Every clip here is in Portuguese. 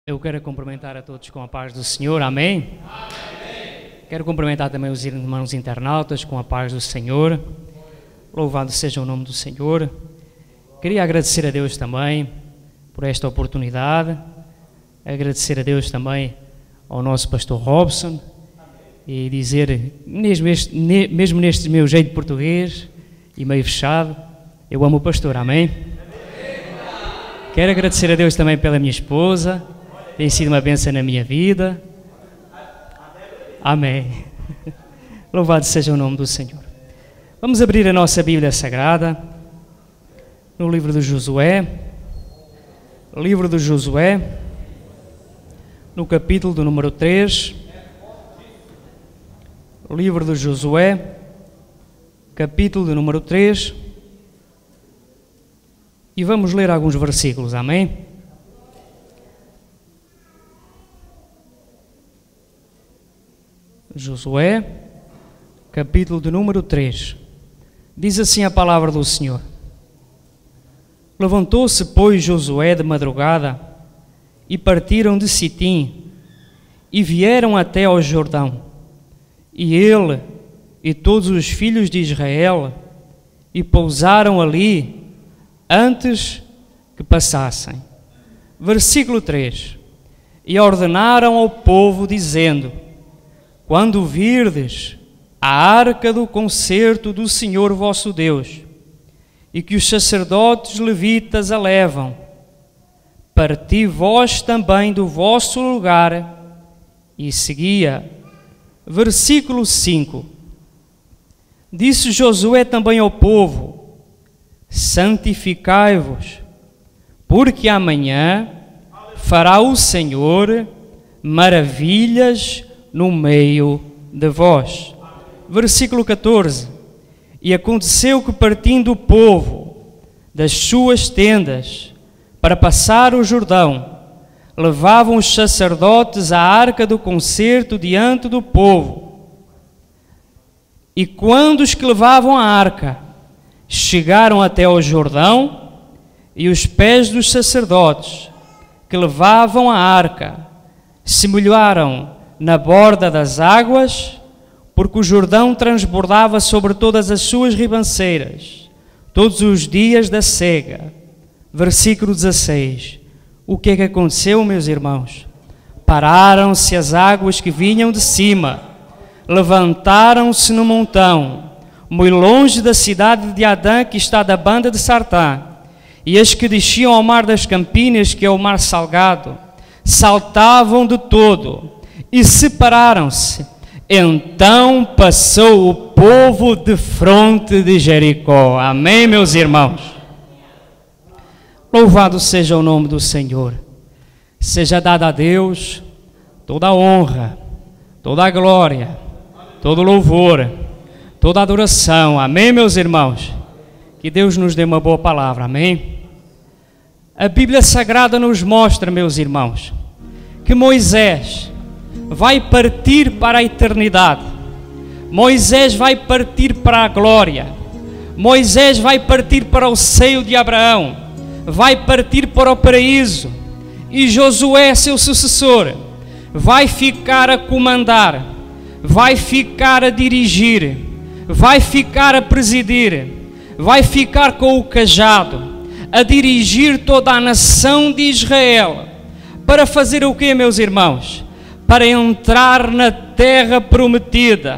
Eu quero cumprimentar a todos com a paz do Senhor, amém? Amém. Quero cumprimentar também os irmãos internautas com a paz do Senhor. Louvado seja o nome do Senhor. Queria agradecer a Deus também por esta oportunidade, agradecer a Deus também ao nosso pastor Robson e dizer, mesmo neste meu jeito português e meio fechado, eu amo o pastor, amém? Quero agradecer a Deus também pela minha esposa, tem sido uma bênção na minha vida. Amém. Louvado seja o nome do Senhor. Vamos abrir a nossa Bíblia Sagrada no livro de Josué. Livro de Josué, no capítulo do número 3. Livro de Josué, capítulo do número 3. E vamos ler alguns versículos, amém? Josué, capítulo de número 3. Diz assim a palavra do Senhor. Levantou-se, pois, Josué de madrugada, e partiram de Sitim, e vieram até ao Jordão, e ele e todos os filhos de Israel, e pousaram ali, antes que passassem. Versículo 3. E ordenaram ao povo, dizendo: quando virdes a arca do concerto do Senhor vosso Deus, e que os sacerdotes levitas a levam, parti vós também do vosso lugar, e seguia. Versículo 5. Disse Josué também ao povo: santificai-vos, porque amanhã fará o Senhor maravilhas no meio de vós. Versículo 14. E aconteceu que, partindo o povo das suas tendas para passar o Jordão, levavam os sacerdotes a arca do concerto diante do povo. E quando os que levavam a arca chegaram até ao Jordão, e os pés dos sacerdotes que levavam a arca se molharam na borda das águas, porque o Jordão transbordava sobre todas as suas ribanceiras, todos os dias da cega. Versículo 16. O que é que aconteceu, meus irmãos? Pararam-se as águas que vinham de cima, levantaram-se no montão, muito longe da cidade de Adã, que está da banda de Sartã, e as que desciam ao mar das Campinas, que é o mar salgado, saltavam de todo, e separaram-se. Então passou o povo de fronte de Jericó. Amém, meus irmãos? Louvado seja o nome do Senhor. Seja dada a Deus toda a honra, toda a glória, todo o louvor, toda a adoração. Amém, meus irmãos? Que Deus nos dê uma boa palavra. Amém? A Bíblia Sagrada nos mostra, meus irmãos, que Moisés vai partir para a eternidade. Moisés vai partir para a glória. Moisés vai partir para o seio de Abraão. Vai partir para o paraíso. E Josué, seu sucessor, vai ficar a comandar, vai ficar a dirigir, vai ficar a presidir, vai ficar com o cajado, a dirigir toda a nação de Israel. Para fazer o quê, meus irmãos? Para entrar na terra prometida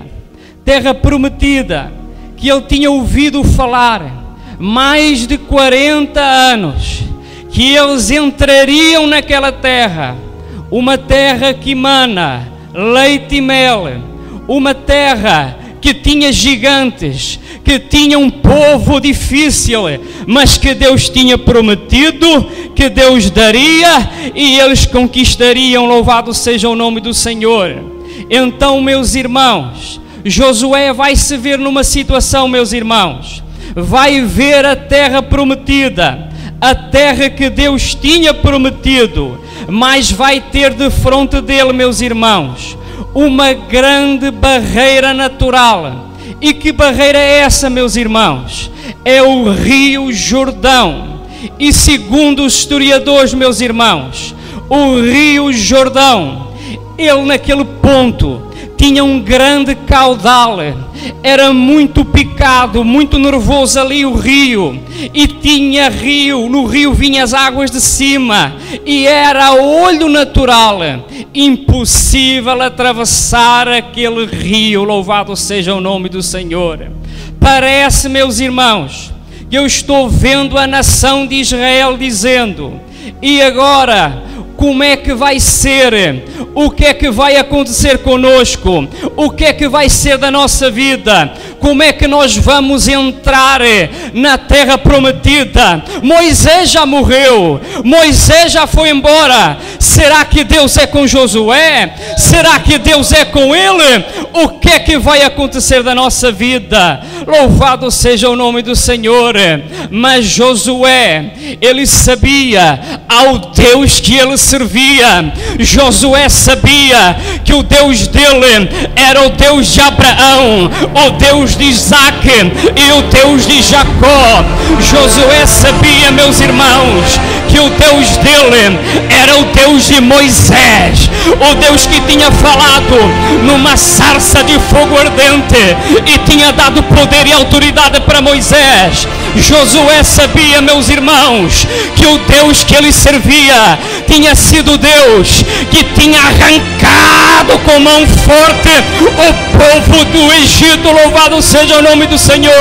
que ele tinha ouvido falar mais de 40 anos, que eles entrariam naquela terra, uma terra que emana leite e mel, uma terra que tinha gigantes, que tinha um povo difícil, mas que Deus tinha prometido que Deus daria e eles conquistariam. Louvado seja o nome do Senhor. Então, meus irmãos, Josué vai se ver numa situação, meus irmãos, vai ver a terra prometida, a terra que Deus tinha prometido, mas vai ter de frente dele, meus irmãos, uma grande barreira natural. E que barreira é essa, meus irmãos? É o Rio Jordão. E segundo os historiadores, meus irmãos, o rio Jordão. Ele naquele ponto tinha um grande caudal, era muito picado, muito nervoso ali o rio, e tinha rio, no rio vinham as águas de cima, e era a olho natural impossível atravessar aquele rio. Louvado seja o nome do Senhor. Parece, meus irmãos, que eu estou vendo a nação de Israel dizendo: e agora, como é que vai ser? O que é que vai acontecer conosco? O que é que vai ser da nossa vida? Como é que nós vamos entrar na terra prometida? Moisés já morreu, Moisés já foi embora. Será que Deus é com Josué? Será que Deus é com ele? O que é que vai acontecer da nossa vida? Louvado seja o nome do Senhor. Mas Josué, ele sabia ao Deus que ele servia. Josué sabia que o Deus dele era o Deus de Abraão, o Deus de Isaac e o Deus de Jacó. Josué sabia, meus irmãos, que o Deus dele era o Deus de Moisés, o Deus que tinha falado numa sarça de fogo ardente e tinha dado poder e autoridade para Moisés. Josué sabia, meus irmãos, que o Deus que ele servia tinha sido Deus que tinha arrancado com mão forte o povo do Egito. Louvado seja o nome do Senhor.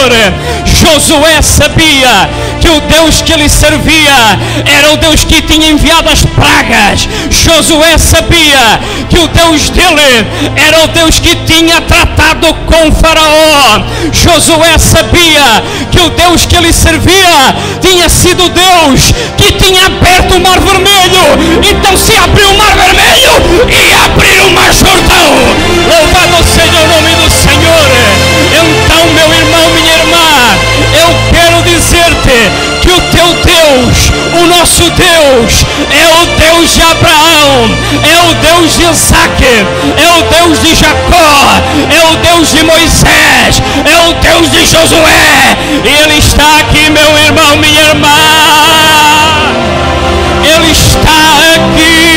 Josué sabia que o Deus que ele servia era o Deus que tinha enviado as pragas. Josué sabia que o Deus dele era o Deus que tinha tratado com Faraó. Josué sabia que o Deus que ele servia tinha sido Deus que tinha aberto o Mar Vermelho. Então se abriu o Mar Vermelho e abriu o Mar Jordão. Louvado seja o nome do Senhor. Então, meu irmão, minha irmã, eu quero dizer-te que o teu Deus, o nosso Deus, é o Deus de Abraão, é o Deus de Isaac, é o Deus de Jacó, é o Deus de Moisés, é o Deus de Josué. E Ele está aqui, meu irmão, minha irmã. Ele está aqui.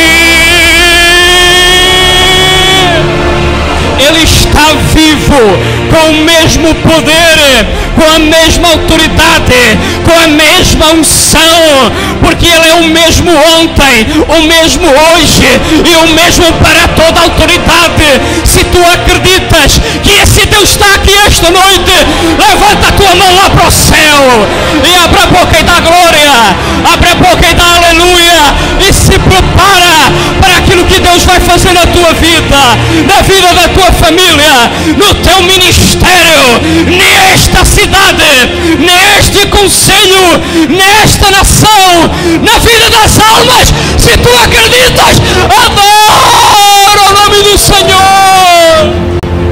Ele está vivo, com o mesmo poder, com a mesma autoridade, com a mesma unção, porque Ele é o mesmo ontem, o mesmo hoje e o mesmo para toda a autoridade. Se tu acreditas que esse Deus está aqui esta noite, levanta a tua mão lá para o céu e abre a boca e dá glória, abre a boca e dá aleluia, e se prepara para aquilo que Deus vai fazer na tua vida, na vida da tua família, no teu ministério, nesta cidade, neste conselho, nesta nação, na vida das almas. Se tu acreditas, adora o nome do Senhor.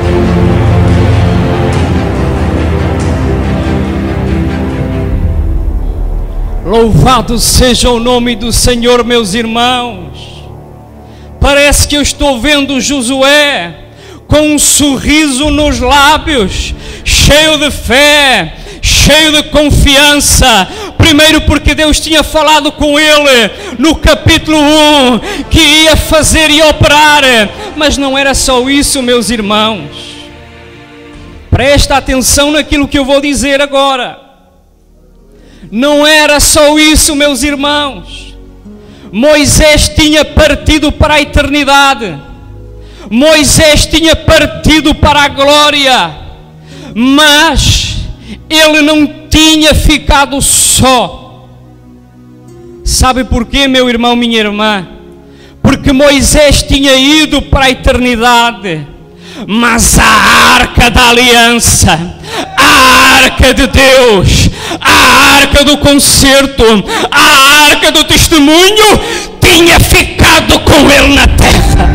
Louvado seja o nome do Senhor, meus irmãos. Parece que eu estou vendo Josué com um sorriso nos lábios, cheio de fé, cheio de confiança. Primeiro porque Deus tinha falado com ele no capítulo 1 que ia fazer e operar. Mas não era só isso, meus irmãos. Presta atenção naquilo que eu vou dizer agora. Não era só isso, meus irmãos. Moisés tinha partido para a eternidade. Moisés tinha partido para a glória. Mas ele não tinha ficado só. Sabe porquê, meu irmão, minha irmã? Porque Moisés tinha ido para a eternidade, mas a arca da aliança, a arca de Deus, a arca do concerto, a arca do testemunho tinha ficado com ele na terra.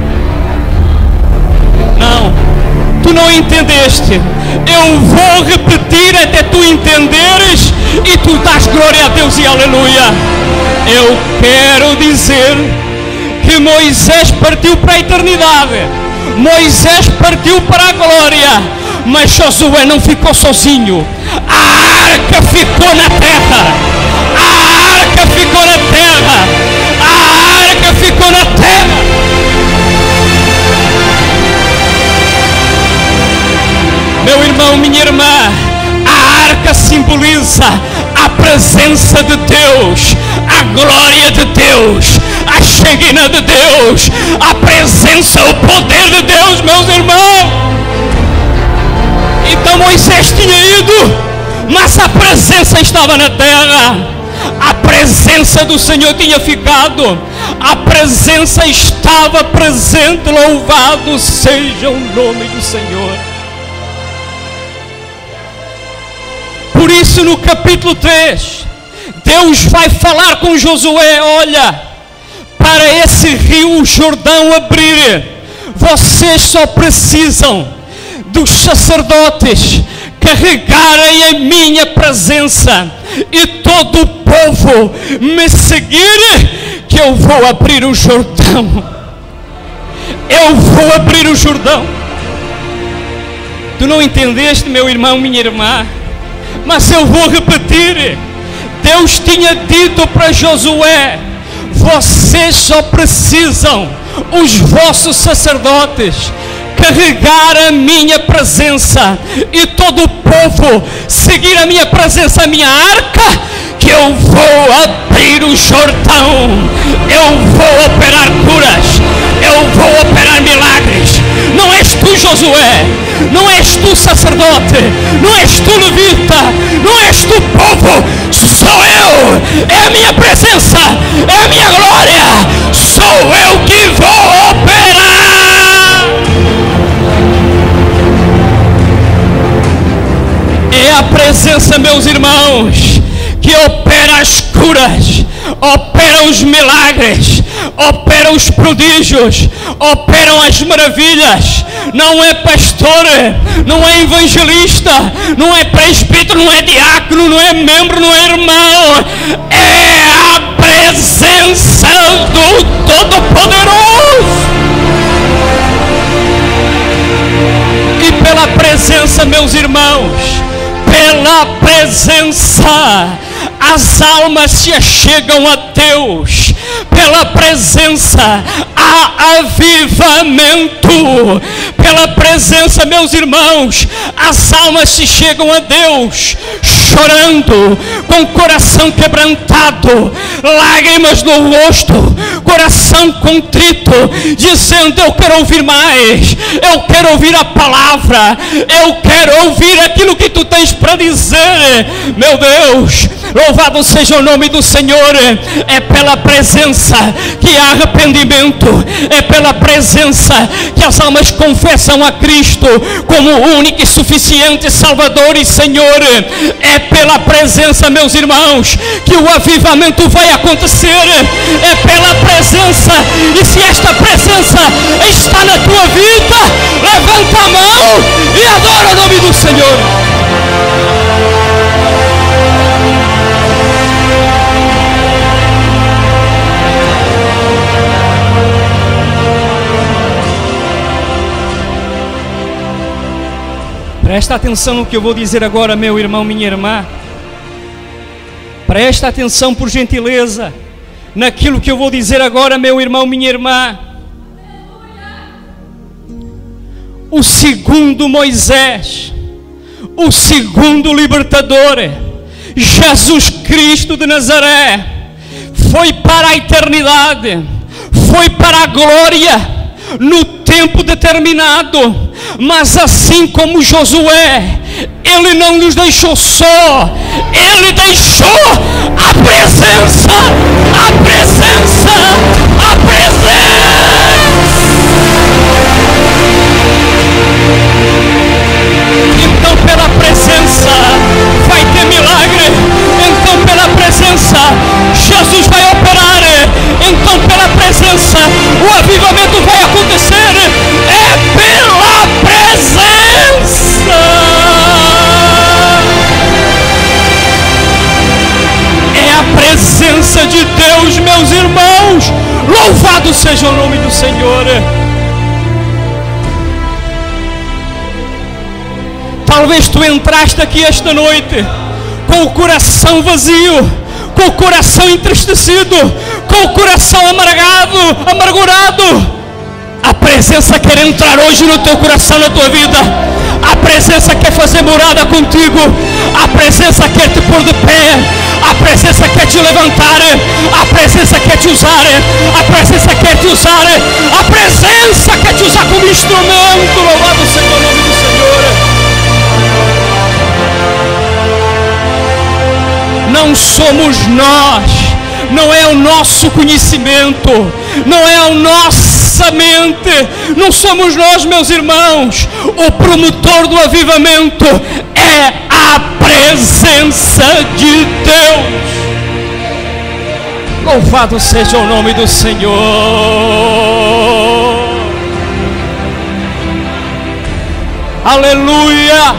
Não, tu não entendeste. Eu vou repetir até tu entenderes e tu dás glória a Deus e aleluia. Eu quero dizer que Moisés partiu para a eternidade, Moisés partiu para a glória, mas Josué não ficou sozinho. A arca ficou na terra. A arca ficou na terra. A arca arca ficou na terra. Meu irmão, minha irmã, a arca simboliza a presença de Deus, a glória de Deus, a Shekinah de Deus, a presença, o poder de Deus, meus irmãos. Então Moisés tinha ido, mas a presença estava na terra. A presença do Senhor tinha ficado. A presença estava presente. Louvado seja o nome do Senhor. Por isso, no capítulo 3, Deus vai falar com Josué: olha, para esse rio Jordão abrir, vocês só precisam dos sacerdotes carregarem a minha presença e todo o povo me seguir, que eu vou abrir o Jordão. Eu vou abrir o Jordão. Tu não entendeste, meu irmão, minha irmã? Mas eu vou repetir. Deus tinha dito para Josué: vocês só precisam, os vossos sacerdotes, carregar a minha presença e todo o povo seguir a minha presença, a minha arca, que eu vou abrir o Jordão. Eu vou operar curas, eu vou operar milagres. Não és tu, Josué, não és tu, sacerdote, não és tu, levita, não és tu, povo, sou eu. É a minha presença, é a minha glória, sou eu que vou operar. É a presença, meus irmãos, que opera as curas, opera os milagres, opera os prodígios, operam as maravilhas. Não é pastor, não é evangelista, não é presbítero, não é diácono, não é membro, não é irmão. É a presença do Todo-Poderoso. E pela presença, meus irmãos, pela presença, as almas se achegam a Deus. Pela presença, há avivamento. Pela presença, meus irmãos, as almas se chegam a Deus, chorando, com o coração quebrantado, lágrimas no rosto, coração contrito, dizendo: eu quero ouvir mais, eu quero ouvir a palavra, eu quero ouvir aquilo que tu tens para dizer. Meu Deus, louvado seja o nome do Senhor. É pela presença que há arrependimento, é pela presença que as almas confessam a Cristo como único e suficiente Salvador e Senhor. É pela presença, meus irmãos, que o avivamento vai acontecer. É pela presença. E se esta presença está na tua vida, levanta a mão e adora o nome do Senhor. Presta atenção no que eu vou dizer agora, meu irmão, minha irmã. Presta atenção, por gentileza, naquilo que eu vou dizer agora, meu irmão, minha irmã. O segundo Moisés, o segundo libertador, Jesus Cristo de Nazaré, foi para a eternidade, foi para a glória, no tempo determinado. Mas assim como Josué, ele não nos deixou só, ele deixou a presença, a presença, a presença. Então pela presença vai ter milagre, então pela presença Jesus vai operar, então pela presença o avivamento vai acontecer. É pela presença. É a presença de Deus, meus irmãos. Louvado seja o nome do Senhor. Talvez tu entraste aqui esta noite com o coração vazio, com o coração entristecido, com com o coração amargurado, a presença quer entrar hoje no teu coração, na tua vida. A presença quer fazer morada contigo. A presença quer te pôr de pé. A presença quer te levantar. A presença quer te usar. A presença quer te usar. A presença quer te usar como instrumento. Louvado seja o nome do Senhor. Não somos nós. Não é o nosso conhecimento, não é a nossa mente, não somos nós, meus irmãos. O promotor do avivamento é a presença de Deus. Louvado seja o nome do Senhor. Aleluia.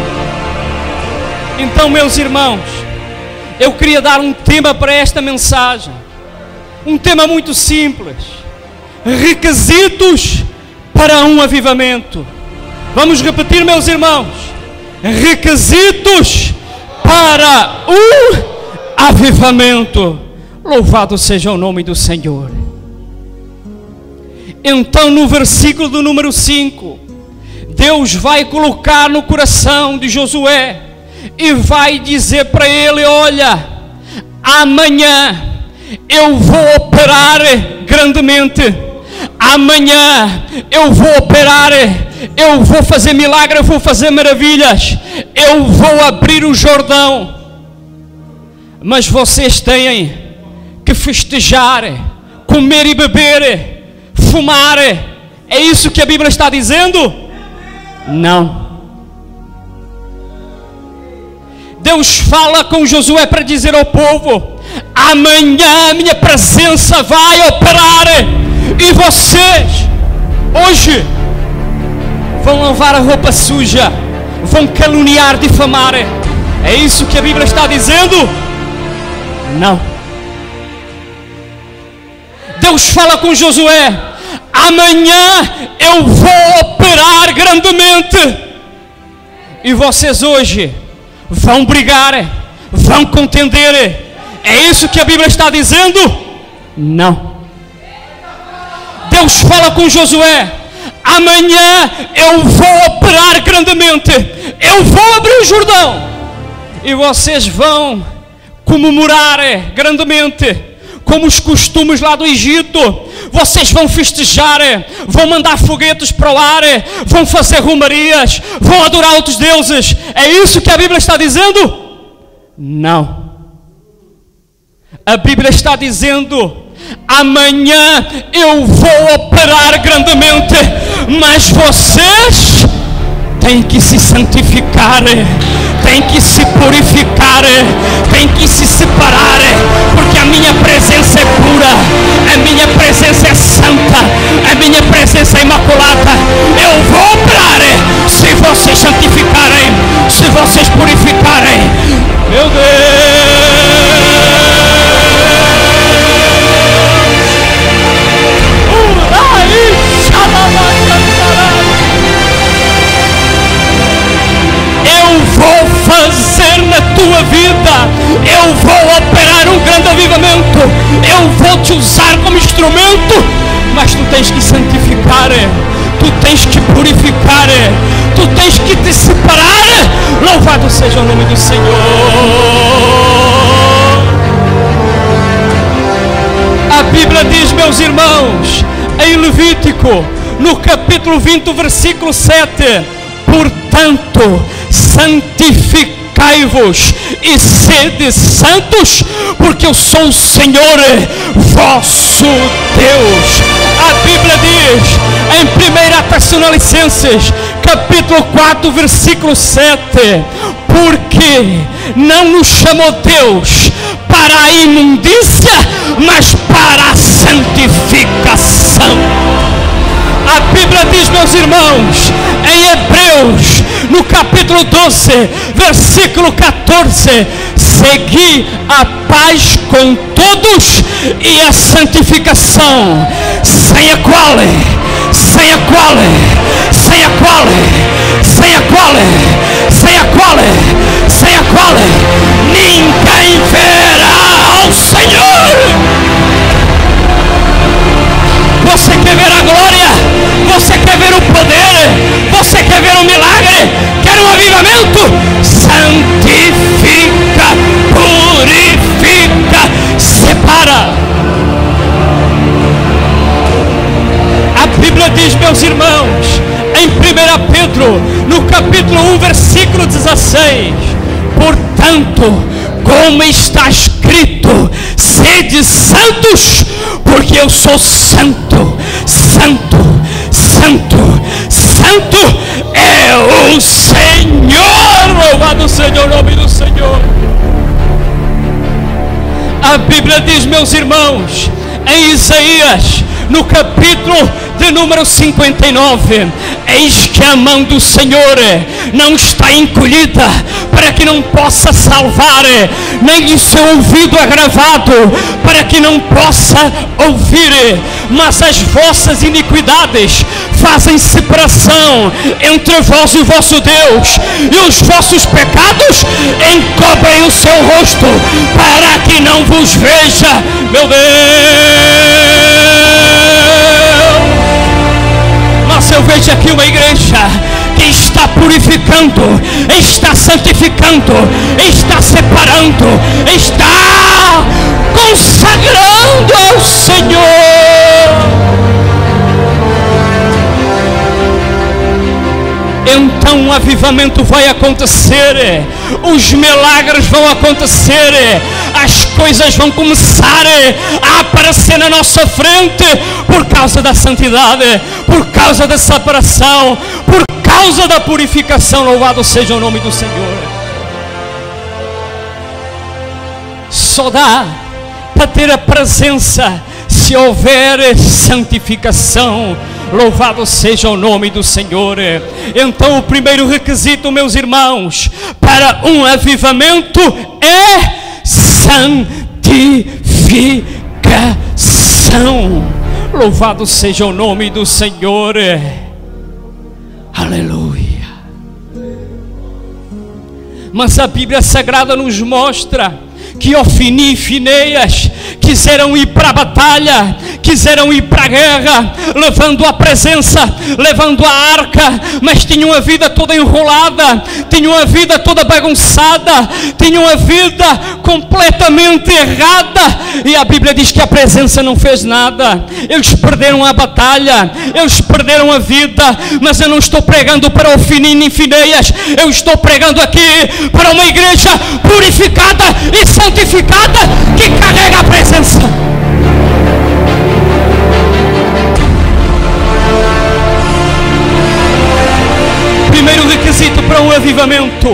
Então, meus irmãos, eu queria dar um tema para esta mensagem, um tema muito simples: requisitos para um avivamento. Vamos repetir, meus irmãos: requisitos para um avivamento. Louvado seja o nome do Senhor. Então, no versículo do número 5, Deus vai colocar no coração de Josué e vai dizer para ele: olha, amanhã eu vou operar grandemente. Amanhã eu vou operar, eu vou fazer milagre, eu vou fazer maravilhas. Eu vou abrir o Jordão. Mas vocês têm que festejar, comer e beber, fumar. É isso que a Bíblia está dizendo? Não. Deus fala com Josué para dizer ao povo: amanhã a minha presença vai operar, e vocês hoje vão lavar a roupa suja, vão caluniar, difamar. É isso que a Bíblia está dizendo? Não. Deus fala com Josué: amanhã eu vou operar grandemente, e vocês hoje vão brigar, vão contender. É isso que a Bíblia está dizendo? Não. Deus fala com Josué: amanhã eu vou operar grandemente, eu vou abrir o Jordão, e vocês vão comemorar grandemente, como os costumes lá do Egito. Vocês vão festejar, vão mandar foguetes para o ar, vão fazer romarias, vão adorar outros deuses. É isso que a Bíblia está dizendo? Não. A Bíblia está dizendo: amanhã eu vou operar grandemente, mas vocês têm que se santificar, têm que se purificar, têm que se separar, porque a minha presença é pura, a minha presença é santa, a minha presença é imaculada. Eu vou operar se vocês santificarem, se vocês purificarem. Meu Deus! Eu vou fazer na tua vida, eu vou operar um grande avivamento, eu vou te usar como instrumento, mas tu tens que santificar, tu tens que purificar, tu tens que te separar. Louvado seja o nome do Senhor. A Bíblia diz, meus irmãos, em Levítico, no capítulo 20, versículo 7: portanto, santificai-vos e sede santos, porque eu sou o Senhor vosso Deus. A Bíblia diz em 1 Tessalonicenses, capítulo 4, versículo 7: porque não nos chamou Deus para a imundícia, mas para a santificação. A Bíblia diz, meus irmãos, em Hebreus, no capítulo 12, versículo 14: segui a paz com todos e a santificação, sem a qual ninguém verá ao Senhor. ver a glória? Você quer ver o poder? Você quer ver um milagre? Quer um avivamento? Santifica, purifica, separa. A Bíblia diz, meus irmãos, em 1 Pedro, no capítulo 1, versículo 16: portanto, como está escrito, sede santos, porque eu sou santo, santo, santo, santo é o Senhor. Louvado seja o nome do Senhor. A Bíblia diz, meus irmãos, em Isaías, no capítulo de número 59, eis que a mão do Senhor não está encolhida para que não possa salvar, nem o seu ouvido agravado para que não possa ouvir, mas as vossas iniquidades fazem separação entre vós e o vosso Deus, e os vossos pecados encobrem o seu rosto para que não vos veja. Meu Deus, mas eu vejo aqui uma igreja que está purificando, está santificando, está separando, está consagrando ao Senhor. Então o avivamento vai acontecer, os milagres vão acontecer, as coisas vão começar a aparecer na nossa frente, por causa da santidade, por causa da separação, por causa da purificação. Louvado seja o nome do Senhor. Só dá para ter a presença se houver santificação. Louvado seja o nome do Senhor. Então o primeiro requisito, meus irmãos, para um avivamento é santificação. Louvado seja o nome do Senhor. Aleluia. Mas a Bíblia Sagrada nos mostra que Ofni e Finéias quiseram ir para a batalha, quiseram ir para a guerra, levando a presença, levando a arca, mas tinham a vida toda enrolada, tinham a vida toda bagunçada, tinham a vida completamente errada, e a Bíblia diz que a presença não fez nada. Eles perderam a batalha, eles perderam a vida. Mas eu não estou pregando para Ofni nem Finéias, eu estou pregando aqui para uma igreja purificada e santificada que carrega a presença. Primeiro requisito para um avivamento: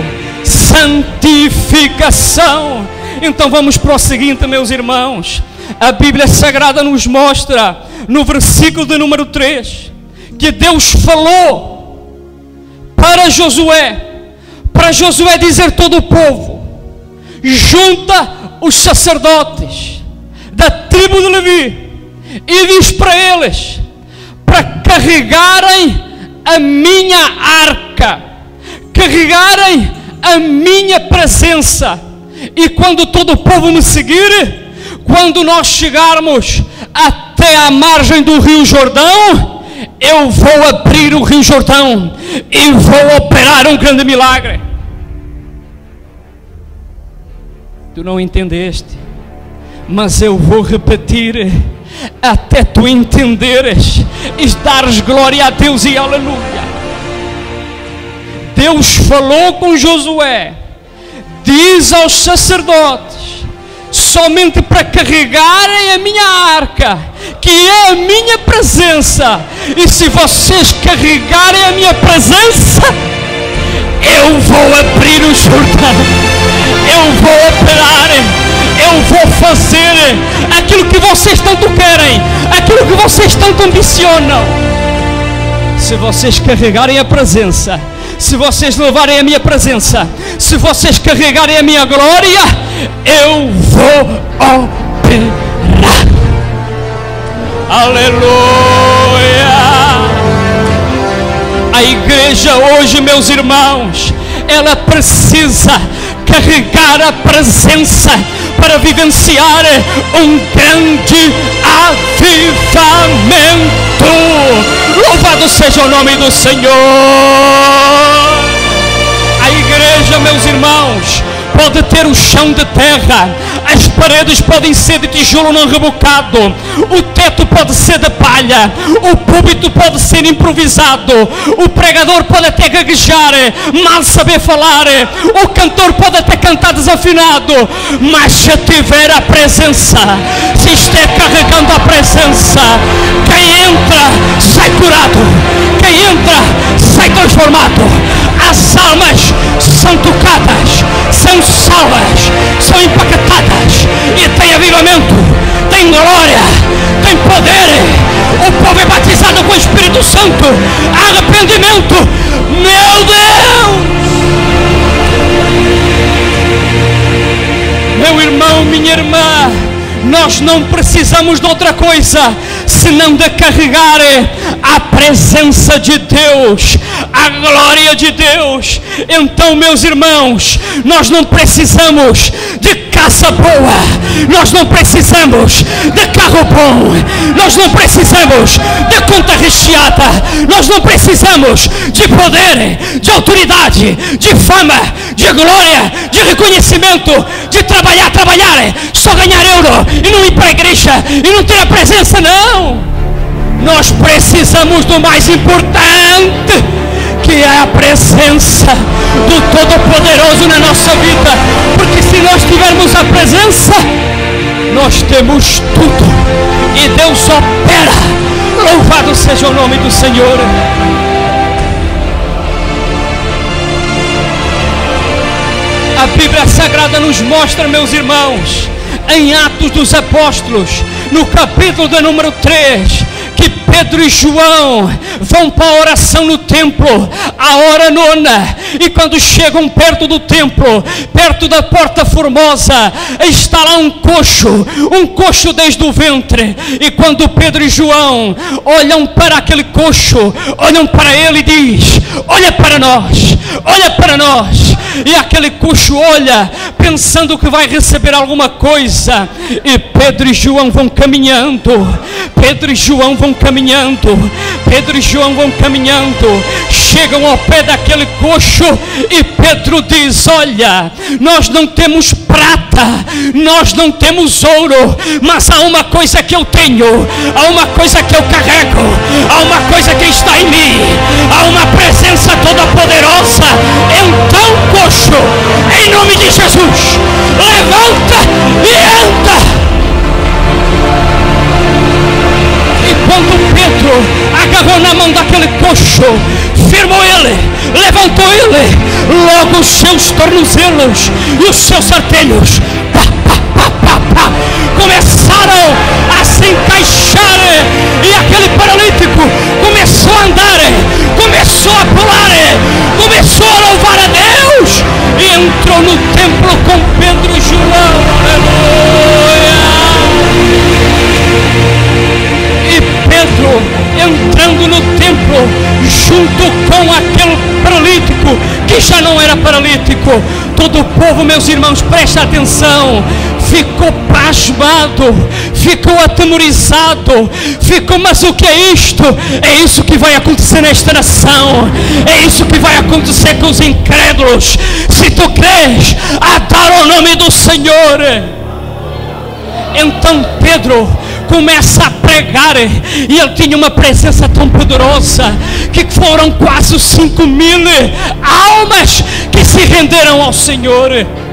santificação. Então vamos para o seguinte, meus irmãos. A Bíblia Sagrada nos mostra no versículo de número 3 que Deus falou para Josué dizer todo o povo: junta os sacerdotes da tribo de Levi e diz para eles para carregarem a minha arca, carregarem a minha presença, e quando todo o povo me seguir, quando nós chegarmos até a margem do Rio Jordão, eu vou abrir o Rio Jordão e vou operar um grande milagre. Tu não entendeste, mas eu vou repetir até tu entenderes e dares glória a Deus e aleluia. Deus falou com Josué, diz aos sacerdotes somente para carregarem a minha arca, que é a minha presença, e se vocês carregarem a minha presença, eu vou abrir o Jordão, eu vou operar, eu vou fazer aquilo que vocês tanto querem, aquilo que vocês tanto ambicionam. Se vocês carregarem a presença, se vocês levarem a minha presença, se vocês carregarem a minha glória, eu vou operar. Aleluia! A igreja hoje, meus irmãos, ela precisa carregar a presença para vivenciar um grande avivamento. Louvado seja o nome do Senhor. A igreja, meus irmãos, pode ter o chão de terra, as paredes podem ser de tijolo não rebocado, o teto pode ser de palha, o púlpito pode ser improvisado, o pregador pode até gaguejar, mal saber falar, o cantor pode até cantar desafinado, mas se tiver a presença, se estiver carregando a presença, quem entra sai curado, quem entra sai transformado, as almas são tocadas, são salvas, são impactadas e tem avivamento, tem glória, tem poder. O povo é batizado com o Espírito Santo, arrependimento. Meu Deus! Meu irmão, minha irmã, nós não precisamos de outra coisa senão de carregar a presença de Deus, a glória de Deus. Então, meus irmãos, nós não precisamos de casa boa, nós não precisamos de carro bom, nós não precisamos de conta recheada, nós não precisamos de poder, de autoridade, de fama, de glória, de reconhecimento, de trabalhar, só ganhar euro e não ir para a igreja e não ter a presença, não. Nós precisamos do mais importante, que é a presença do Todo-Poderoso na nossa vida, porque se nós tivermos a presença, nós temos tudo e Deus opera. Louvado seja o nome do Senhor. A Bíblia Sagrada nos mostra, meus irmãos, em Atos dos Apóstolos, no capítulo de número 3, que Pedro e João vão para a oração no templo, a hora nona, e quando chegam perto do templo, perto da porta formosa, está lá um coxo desde o ventre, e quando Pedro e João olham para aquele coxo, olham para ele e diz: olha para nós, e aquele coxo olha, pensando que vai receber alguma coisa, e Pedro e João vão caminhando, chegam ao pé daquele coxo, e Pedro diz: olha, nós não temos prata, nós não temos ouro, mas há uma coisa que eu tenho, há uma coisa que eu carrego, há uma coisa que está em mim, há uma presença toda poderosa. Então, coxo, em nome de Jesus, levanta e anda. E quando Pedro agarrou na mão daquele coxo, firmou ele, levantou ele, logo os seus tornozelos e os seus artelhos começaram a se encaixar, e aquele paralítico começou a andar, começou a pular, começou a louvar a Deus, e entrou no templo com Pedro e João. Aleluia! E Pedro, entrando no templo, junto com aquele paralítico, que já não era paralítico, todo o povo, meus irmãos, presta atenção, ficou pasmado, ficou atemorizado, mas o que é isto? É isso que vai acontecer nesta nação, é isso que vai acontecer com os incrédulos. Se tu crês, adora o nome do Senhor. Então Pedro começa a pregar, e ele tinha uma presença tão poderosa que foram quase 5.000 almas que se renderam ao Senhor.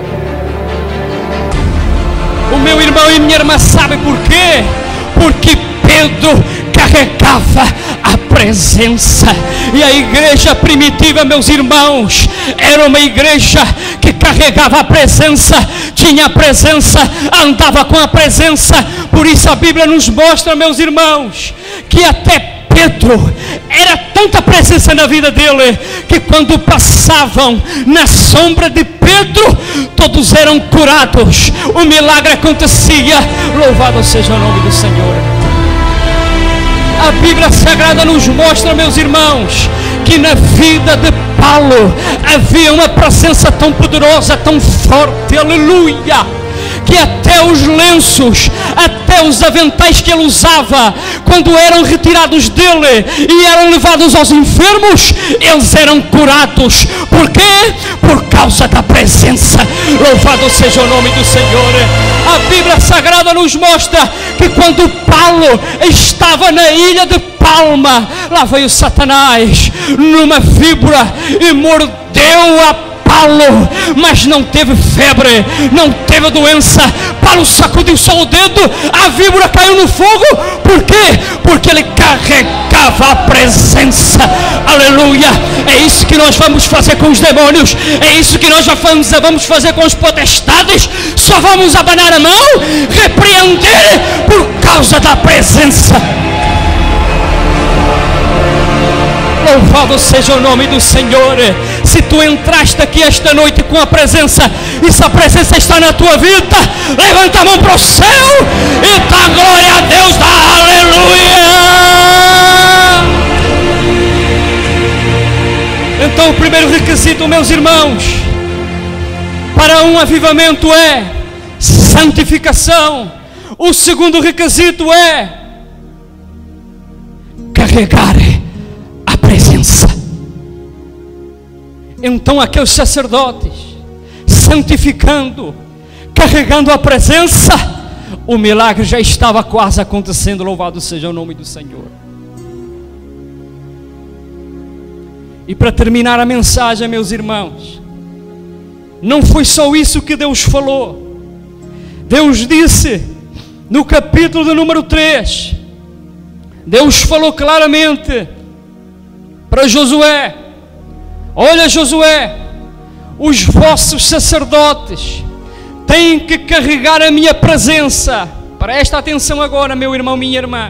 O meu irmão e minha irmã sabe por quê? Porque Pedro carregava a presença. E a igreja primitiva, meus irmãos, era uma igreja que carregava a presença, tinha a presença, andava com a presença. Por isso a Bíblia nos mostra, meus irmãos, que até Pedro, era tanta presença na vida dele, que quando passavam na sombra de Pedro, todos eram curados, o milagre acontecia. Louvado seja o nome do Senhor. A Bíblia Sagrada nos mostra, meus irmãos, que na vida de Paulo havia uma presença tão poderosa, tão forte, aleluia, que até os lenços, até os aventais que ele usava, quando eram retirados dele e eram levados aos enfermos, eles eram curados. Por quê? Por causa da presença. Louvado seja o nome do Senhor. A Bíblia Sagrada nos mostra que quando Paulo estava na ilha de Palma, lá veio Satanás numa víbora e mordeu a Paulo, mas não teve febre, não teve doença. Paulo sacudiu só o dedo, a víbora caiu no fogo. Por quê? Porque ele carregava a presença. Aleluia. É isso que nós vamos fazer com os demônios, é isso que nós vamos fazer com os potestades. Só vamos abanar a mão, repreender por causa da presença. Louvado seja o nome do Senhor. Se tu entraste aqui esta noite com a presença, e se a presença está na tua vida, levanta a mão para o céu e dá glória a Deus, dá aleluia. Então o primeiro requisito, meus irmãos, para um avivamento é santificação. O segundo requisito é carregar a presença. Então aqueles sacerdotes santificando, carregando a presença, o milagre já estava quase acontecendo. Louvado seja o nome do Senhor. E para terminar a mensagem, meus irmãos, não foi só isso que Deus falou. Deus disse no capítulo de número 3, Deus falou claramente para Josué: olha, Josué, os vossos sacerdotes têm que carregar a minha presença. Presta atenção agora, meu irmão, minha irmã.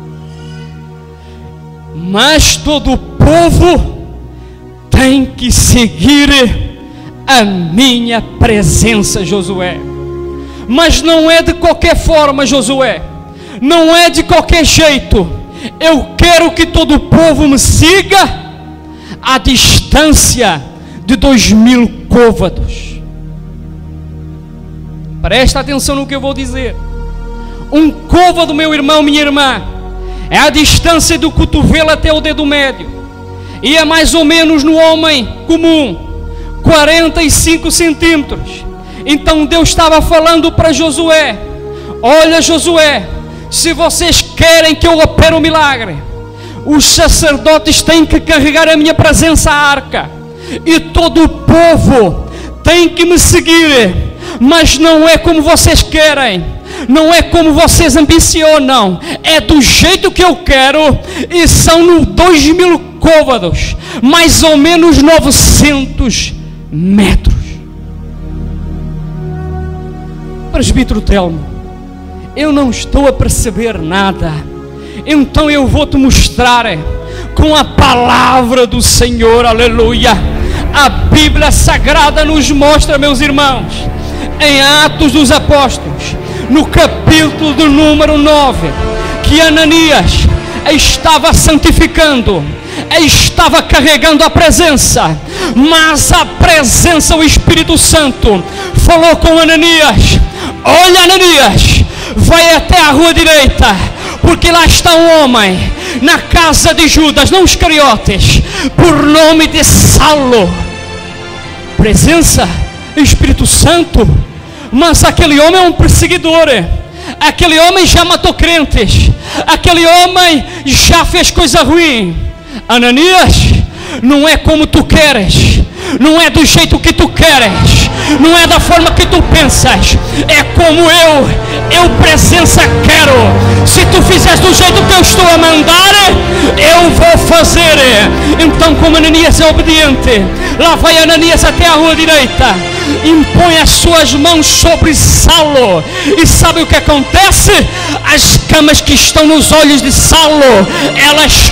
Mas todo o povo tem que seguir a minha presença, Josué. Mas não é de qualquer forma, Josué, não é de qualquer jeito. Eu quero que todo o povo me siga a distância de 2000 côvados. Presta atenção no que eu vou dizer. Um côvado, meu irmão, minha irmã, é a distância do cotovelo até o dedo médio, e é mais ou menos no homem comum 45 centímetros. Então Deus estava falando para Josué: olha, Josué, se vocês querem que eu opere o milagre, os sacerdotes têm que carregar a minha presença, a arca, e todo o povo tem que me seguir. Mas não é como vocês querem, não é como vocês ambicionam, é do jeito que eu quero. E são 2000 côvados, mais ou menos 900 metros. Presbítero Telmo, eu não estou a perceber nada. Então eu vou te mostrar com a palavra do Senhor, aleluia. A Bíblia Sagrada nos mostra, meus irmãos, em Atos dos Apóstolos, no capítulo do número 9, que Ananias estava santificando, estava carregando a presença, mas a presença, o Espírito Santo falou com Ananias: olha, Ananias, vai até a rua direita, porque lá está um homem na casa de Judas, não Iscariotes, por nome de Saulo. Presença, Espírito Santo. Mas aquele homem é um perseguidor, aquele homem já matou crentes, aquele homem já fez coisa ruim. Ananias, não é como tu queres, não é do jeito que tu queres, não é da forma que tu pensas, é como eu presença quero. Se tu fizeres do jeito que eu estou a mandar, eu vou fazer. Então, como Ananias é obediente, lá vai Ananias até a rua direita, impõe as suas mãos sobre Saulo, e sabe o que acontece? As camas que estão nos olhos de Saulo, elas caem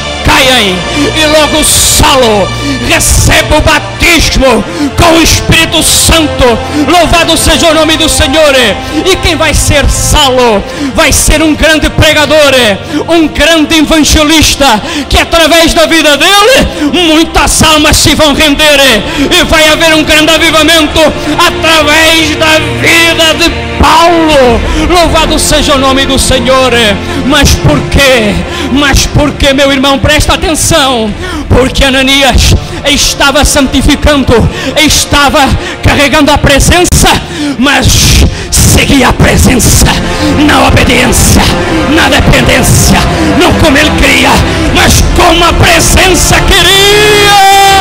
creem. E logo Saulo recebe o batismo com o Espírito Santo. Louvado seja o nome do Senhor. E quem vai ser Saulo? Vai ser um grande pregador, um grande evangelista, que através da vida dele muitas almas se vão render, e vai haver um grande avivamento através da vida de Paulo. Louvado seja o nome do Senhor. Mas por quê? Mas por quê, meu irmão? Presta atenção. Porque Ananias estava santificando, estava carregando a presença, mas seguia a presença na obediência, na dependência, não como ele queria, mas como a presença queria.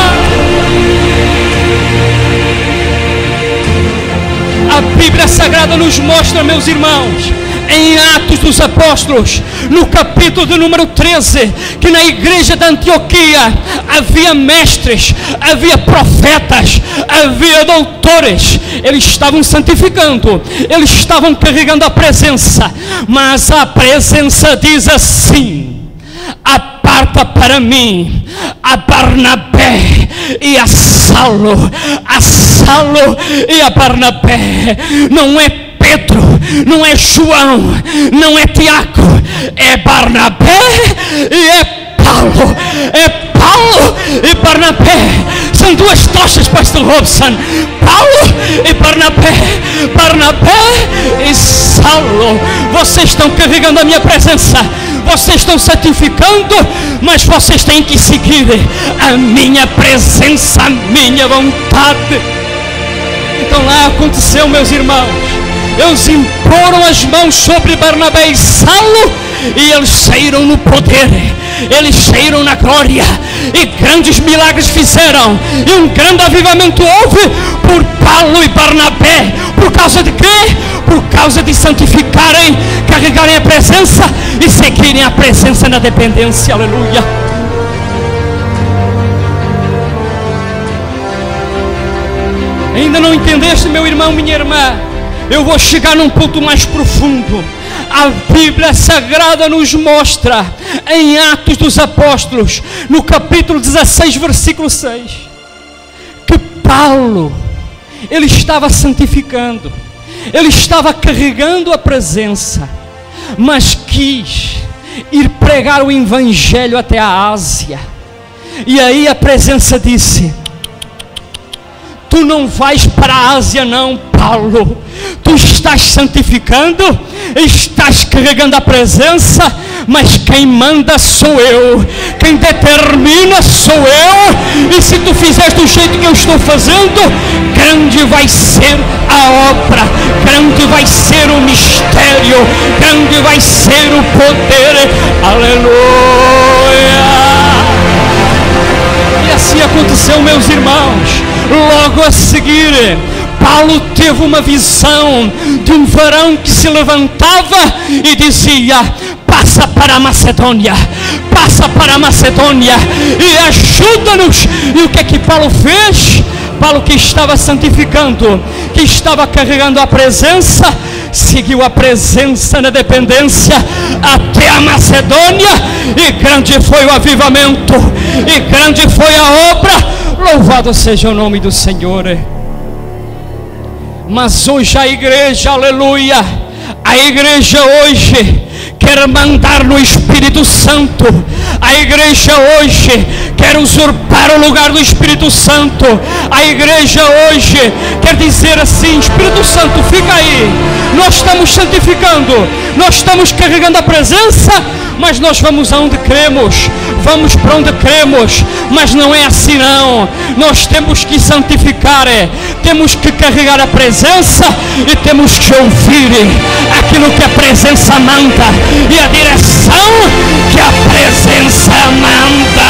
A Bíblia Sagrada nos mostra, meus irmãos, em Atos dos Apóstolos, no capítulo de número 13, que na igreja da Antioquia havia mestres, havia profetas, havia doutores. Eles estavam santificando, eles estavam carregando a presença, mas a presença diz assim: aparta para mim a Barnabé e a Saulo e a Barnabé. Não é Pedro, não é João, não é Tiago, é Barnabé e é Paulo. É Paulo e Barnabé. São duas tochas, pastor Robson. Paulo e Barnabé. Barnabé e Saulo. Vocês estão carregando a minha presença, vocês estão santificando, mas vocês têm que seguir a minha presença, a minha vontade. Então lá aconteceu, meus irmãos, eles imporam as mãos sobre Barnabé e Saulo, e eles saíram no poder, eles saíram na glória, e grandes milagres fizeram, e um grande avivamento houve por Paulo e Barnabé. Por causa de quê? Por causa de santificarem, carregarem a presença e seguirem a presença na dependência. Aleluia. Ainda não entendeste, meu irmão, minha irmã? Eu vou chegar num ponto mais profundo. A Bíblia Sagrada nos mostra em Atos dos Apóstolos, no capítulo 16, versículo 6, que Paulo, ele estava santificando, ele estava carregando a presença, mas quis ir pregar o Evangelho até a Ásia. E aí a presença disse: tu não vais para a Ásia não, Paulo. Tu estás santificando, estás carregando a presença, mas quem manda sou eu, quem determina sou eu. E se tu fizeres do jeito que eu estou fazendo, grande vai ser a obra, grande vai ser o mistério, grande vai ser o poder. Aleluia. E assim aconteceu, meus irmãos. Logo a seguir, Paulo teve uma visão de um varão que se levantava e dizia: passa para a Macedônia, passa para a Macedônia e ajuda-nos. E o que é que Paulo fez? Paulo, que estava santificando, que estava carregando a presença, seguiu a presença na dependência até a Macedônia, e grande foi o avivamento, e grande foi a obra. Louvado seja o nome do Senhor. Mas hoje a igreja, aleluia, a igreja hoje quer mandar no Espírito Santo. A igreja hoje quer usurpar o lugar do Espírito Santo. A igreja hoje quer dizer assim: Espírito Santo, fica aí, nós estamos santificando, nós estamos carregando a presença, mas nós vamos aonde cremos, vamos para onde cremos. Mas não é assim não. Nós temos que santificar, temos que carregar a presença, e temos que ouvir aquilo que a presença manda, e a direção que a presença manda.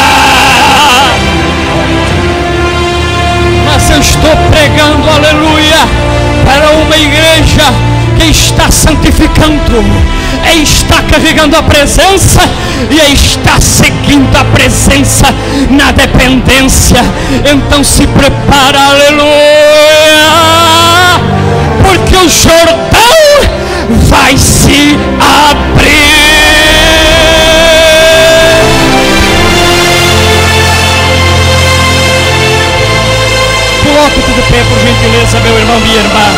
Mas eu estou pregando, aleluia, para uma igreja que está santificando, está carregando a presença e está seguindo a presença na dependência. Então se prepara, aleluia, porque o Jordão vai se abrir. irmão, minha irmã.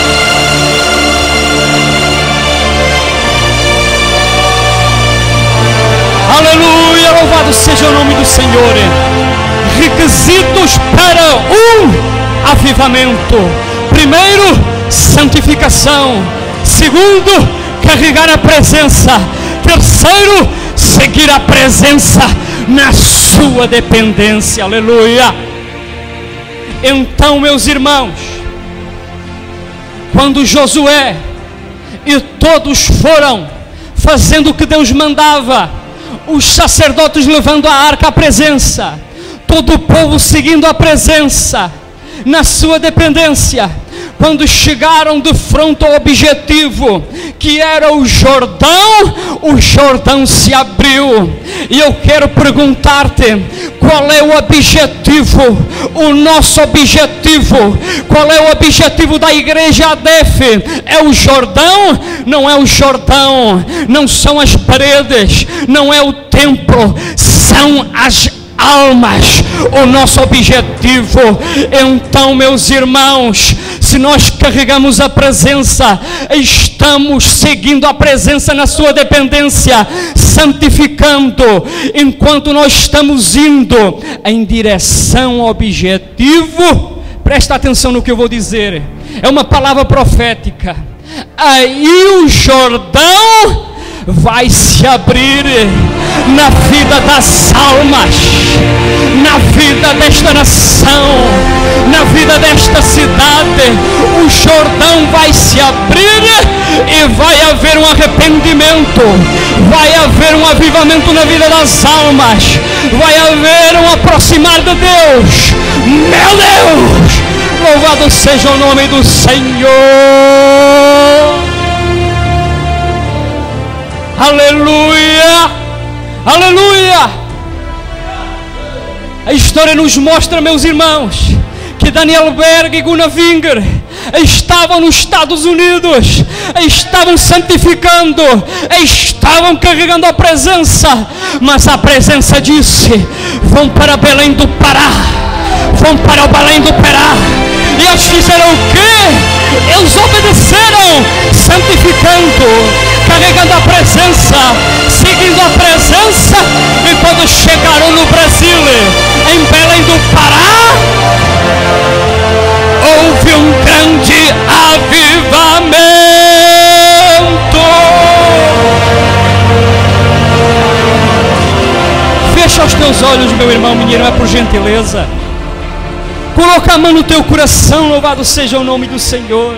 Aleluia, louvado seja o nome do Senhor. Requisitos para um avivamento: primeiro, santificação; segundo, carregar a presença; terceiro, seguir a presença na sua dependência. Aleluia. Então, meus irmãos, quando Josué e todos foram fazendo o que Deus mandava, os sacerdotes levando a arca à presença, todo o povo seguindo a presença na sua dependência, quando chegaram de frente ao objetivo, que era o Jordão se abriu. E eu quero perguntar-te: qual é o objetivo, o nosso objetivo? Qual é o objetivo da igreja ADEF? É o Jordão? Não é o Jordão, não são as paredes, não é o templo, são as almas, o nosso objetivo. Então, meus irmãos, se nós carregamos a presença, estamos seguindo a presença na sua dependência, santificando, enquanto nós estamos indo em direção ao objetivo. Presta atenção no que eu vou dizer, é uma palavra profética. Aí o Jordão vai se abrir na vida das almas, na vida desta nação, na vida desta cidade. O Jordão vai se abrir e vai haver um arrependimento, vai haver um avivamento na vida das almas, vai haver um aproximar de Deus. Meu Deus, louvado seja o nome do Senhor. Aleluia, aleluia. A história nos mostra, meus irmãos, que Daniel Berg e Gunnar Winger estavam nos Estados Unidos, estavam santificando, estavam carregando a presença, mas a presença disse: vão para Belém do Pará, vão para o Belém do Pará. E eles fizeram o quê? Eles obedeceram, santificando, carregando a presença, seguindo a presença. E quando chegaram no Brasil, em Belém do Pará, houve um grande avivamento. Fecha os teus olhos, meu irmão, minha irmã, por gentileza. Coloca a mão no teu coração, louvado seja o nome do Senhor.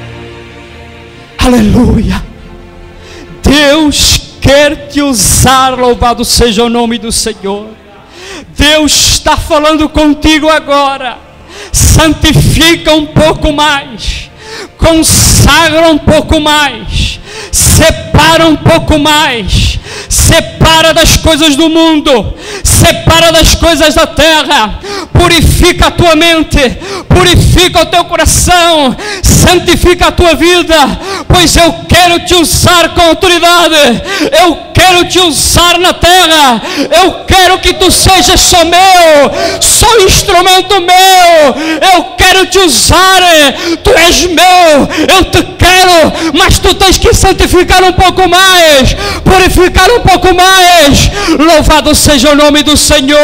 Aleluia. Deus quer te usar, louvado seja o nome do Senhor. Deus está falando contigo agora. Santifica um pouco mais, consagra um pouco mais, separa um pouco mais, separa das coisas do mundo, separa das coisas da terra, purifica a tua mente, purifica o teu coração, santifica a tua vida, pois eu quero te usar com autoridade, eu quero te usar na terra, eu quero que tu sejas só meu, só instrumento meu, eu quero te usar, tu és meu, eu te quero, mas tu tens que santificar um pouco mais, purificar um pouco mais. Louvado seja o nome do Senhor.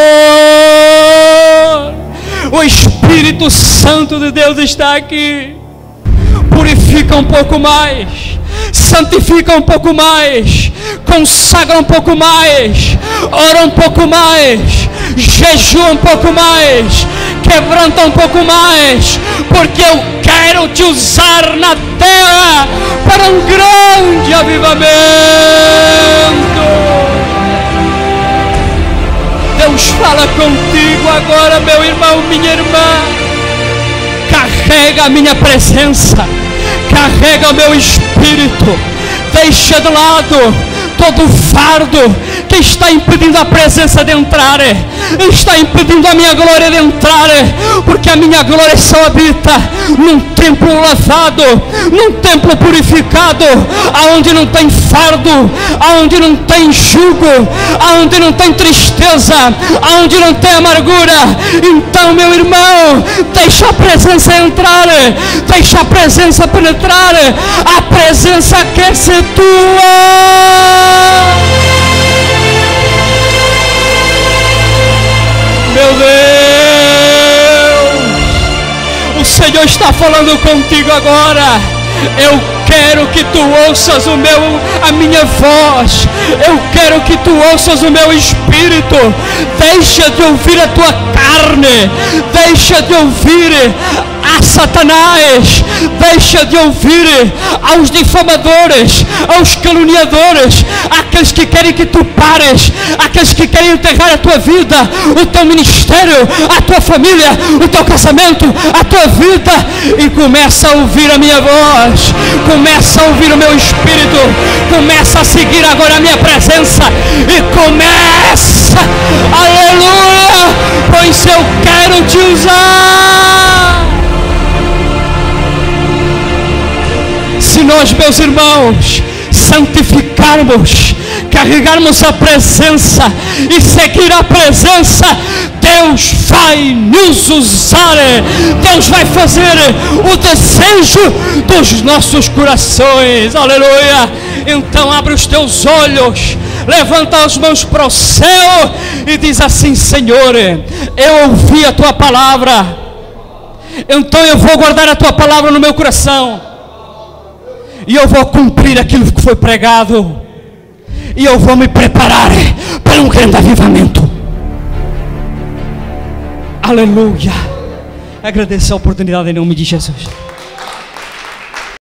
O Espírito Santo de Deus está aqui. Purifica um pouco mais, santifica um pouco mais, consagra um pouco mais, ora um pouco mais, jejua um pouco mais, quebranta um pouco mais, porque eu quero te usar na terra para um grande avivamento. Deus fala contigo agora, meu irmão, minha irmã. Carrega a minha presença, carrega o meu espírito, deixa de lado todo fardo que está impedindo a presença de entrar, está impedindo a minha glória de entrar, porque a minha glória só habita num templo lavado, num templo purificado, aonde não tem fardo, aonde não tem jugo, aonde não tem tristeza, aonde não tem amargura. Então, meu irmão, deixa a presença entrar, deixa a presença penetrar, a presença quer ser tua. Meu Deus, o Senhor está falando contigo agora. Eu quero que tu ouças a minha voz. Eu quero que tu ouças o meu espírito. Deixa de ouvir a tua carne. Deixa de ouvir a Satanás. Deixa de ouvir aos difamadores, aos caluniadores, aqueles que querem que tu pares, aqueles que querem enterrar a tua vida, o teu ministério, a tua família, o teu casamento, a tua vida, e começa a ouvir a minha voz, começa a ouvir o meu espírito, começa a seguir agora a minha presença e começa, aleluia, pois eu quero te usar. Se nós, meus irmãos, santificarmos, carregarmos a presença e seguir a presença, Deus vai nos usar, Deus vai fazer o desejo dos nossos corações, aleluia. Então abre os teus olhos, levanta as mãos para o céu e diz assim: Senhor, eu ouvi a tua palavra, então eu vou guardar a tua palavra no meu coração, e eu vou cumprir aquilo que foi pregado, e eu vou me preparar para um grande avivamento. Aleluia. Agradeço a oportunidade em nome de Jesus.